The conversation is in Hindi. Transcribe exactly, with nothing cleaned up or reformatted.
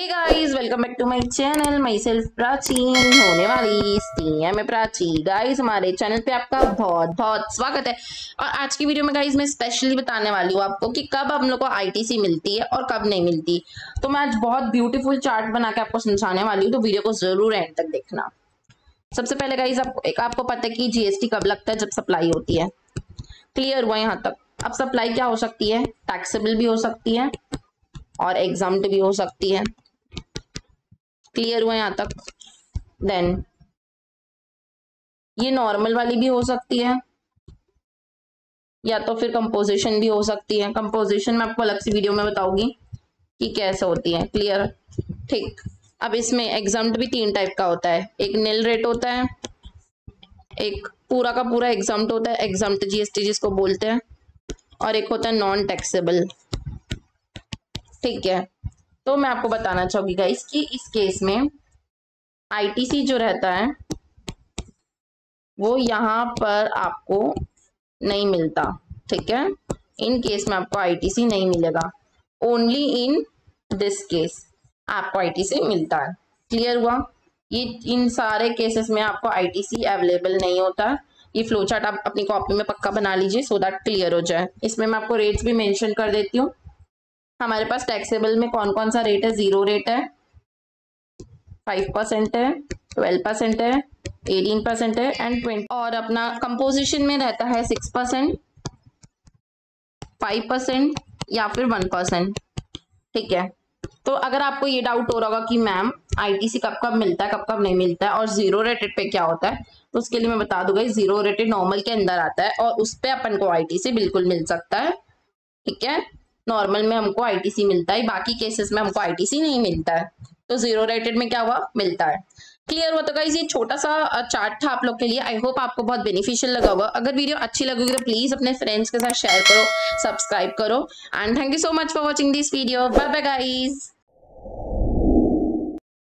Hey guys, welcome back to my channel. My self Prachi, होने वाली स्टीनिया में प्राची। गाइस, हमारे चैनल पे आपका बहुत बहुत स्वागत है। और आज की वीडियो में गाइस मैं स्पेशली बताने वाली हूँ आपको कि कब हम लोग को आईटीसी मिलती है और कब नहीं मिलती। तो मैं आज बहुत ब्यूटीफुल चार्ट बना के आपको समझाने वाली हूँ, तो वीडियो को जरूर एंड तक देखना। सबसे पहले गाइस आपको एक आपको पता है कि जीएसटी कब लगता है, जब सप्लाई होती है। क्लियर हुआ यहाँ तक। अब सप्लाई क्या हो सकती है? टैक्सेबल भी हो सकती है और एग्जाम्प्ट भी हो सकती है। क्लियर हुआ यहाँ तक। देन ये नॉर्मल वाली भी हो सकती है या तो फिर कंपोजिशन भी हो सकती है। कंपोजिशन में आपको अलग से वीडियो में बताऊंगी कि कैसे होती है। क्लियर, ठीक। अब इसमें एग्जाम्प्ट भी तीन टाइप का होता है। एक नील रेट होता है, एक पूरा का पूरा एग्जाम्प्ट होता है, एग्जाम्प्ट जीएसटी जिसको बोलते हैं, और एक होता है नॉन टैक्सेबल। ठीक है, तो मैं आपको बताना चाहूंगी गाइस कि इस केस में आईटीसी जो रहता है वो यहाँ पर आपको नहीं मिलता। ठीक है, इन केस में आपको आईटीसी नहीं मिलेगा। ओनली इन दिस केस आपको आईटीसी मिलता है। क्लियर हुआ? ये इन सारे केसेस में आपको आईटीसी अवेलेबल नहीं होता। ये फ्लो चार्ट आप अपनी कॉपी में पक्का बना लीजिए सो दैट क्लियर हो जाए। इसमें मैं आपको रेट्स भी मेंशन कर देती हूँ। हमारे पास टैक्सेबल में कौन कौन सा रेट है? जीरो रेट है, फाइव परसेंट है, ट्वेल्व परसेंट है, एटीन परसेंट है एंड ट्वेंटी। और अपना कंपोजिशन में रहता है सिक्स परसेंट, फाइव परसेंट या फिर वन परसेंट। ठीक है, तो अगर आपको ये डाउट हो रहा होगा कि मैम आईटीसी कब कब मिलता है, कब कब नहीं मिलता है, और जीरो रेटेड पे क्या होता है, तो उसके लिए मैं बता दूंगा। जीरो रेटेड नॉर्मल के अंदर आता है और उस पर अपन को आईटीसी बिल्कुल मिल सकता है। ठीक है, नॉर्मल में हमको आईटीसी मिलता है, बाकी केसेस में हमको आईटीसी नहीं मिलता है। तो जीरो रेटेड में क्या हुआ? मिलता है। क्लियर हुआ? तो गाइस ये छोटा सा चार्ट था आप लोग के लिए। आई होप आपको बहुत बेनिफिशियल लगा होगा। अगर वीडियो अच्छी लगेगी तो प्लीज अपने फ्रेंड्स के साथ शेयर करो, सब्सक्राइब करो and thank you so much for watching this video. Bye bye guys.